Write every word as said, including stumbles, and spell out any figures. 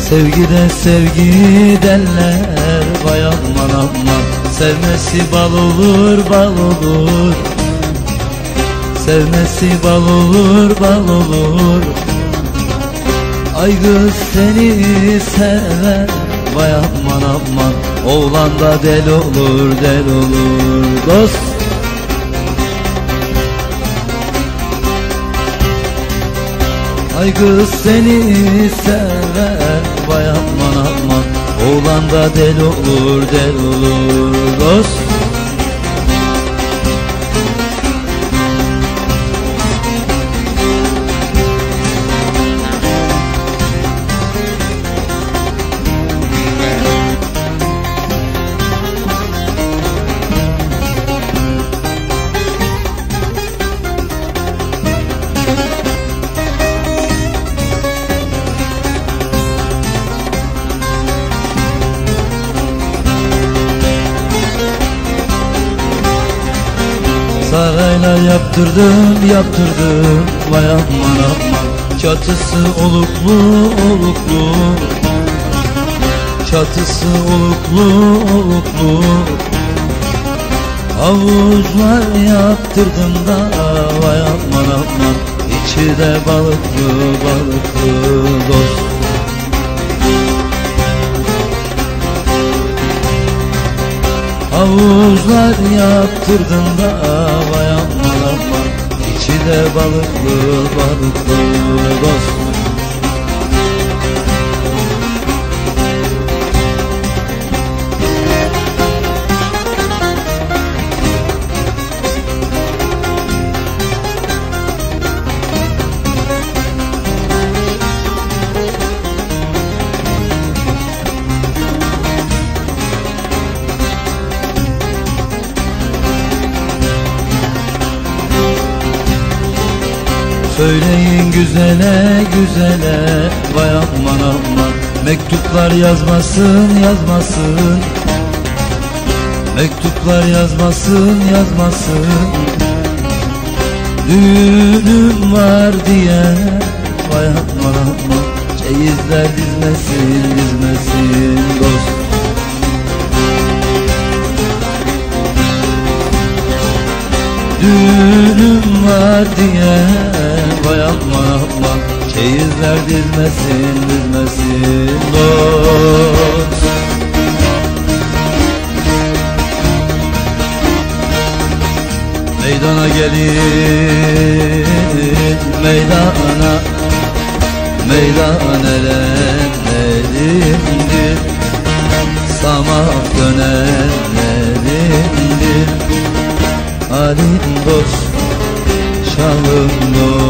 Sevgide sevgi derler, vay aman aman. Sevmesi bal olur, bal olur. Sevmesi bal olur, bal olur. Ay kız seni sever, vay aman aman. Oğlan da del olur, del olur dost. Ay kız seni sever, vay aman aman. Oğlan da del olur, del olur dost. Saraylar yaptırdım, yaptırdım, vay aman aman. Çatısı oluklu, oluklu. Çatısı oluklu, oluklu. Havuzlar yaptırdım da, vay aman aman. İçi de balıklı, balıklı dost. Havuzlar yaptırdım da, vay aman aman. İçi de balıklı, balıklı dost. Söyleyin güzele güzele, vay aman aman. Mektuplar yazmasın yazmasın. Mektuplar yazmasın yazmasın. Düğünüm var diye, vay aman aman. Çeyizler dizmesin dizmesin dost. Düğünüm var diye, vay aman aman. Çeyizler dizmesin dizmesin dost. Meydana gelin meydana. Meydan erenlerindir. Samak dönenlerindir. Halim dost, şanım dost.